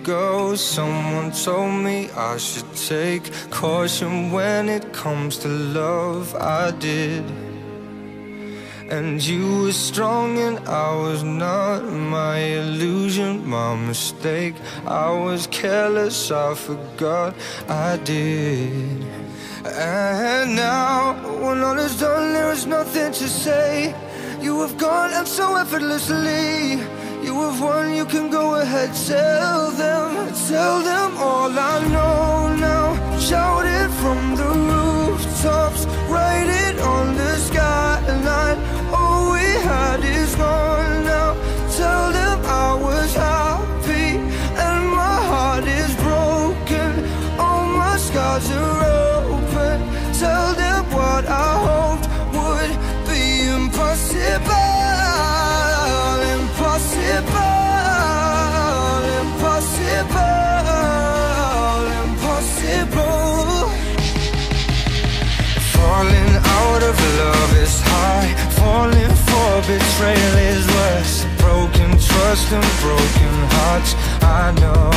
ago, someone told me I should take caution when it comes to love. I did. And you were strong and I was not. My illusion, my mistake. I was careless, I forgot I did. And now, when all is done, there is nothing to say. You have gone and so effortlessly. You have won, you can go ahead, tell them all I know now. Shout it from the rooftops, write it on the skyline. All we had is gone now. Tell them I was happy and my heart is broken. All my scars are open. Tell them what I hoped would be impossible. Impossible. Falling out of love is high. Falling for betrayal is worse. Broken trust and broken hearts. I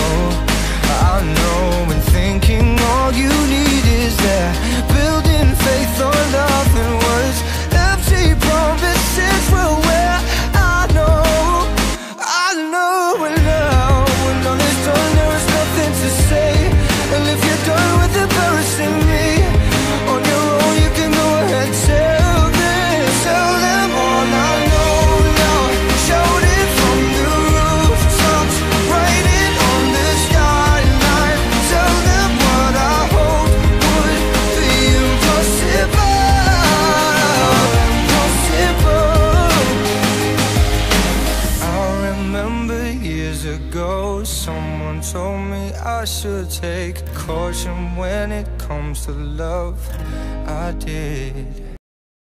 know, and thinking all you need is that. Building faith on nothing words. Empty promises will wear. I know, and now when all is done, there is nothing to say. And if you're done with embarrassing me on your own, you can go ahead, tell them all I know now. Shout it from the rooftops, write it on the skyline. Tell them what I hoped would be impossible. I remember years ago, someone told me I should take caution when it comes to love. I did.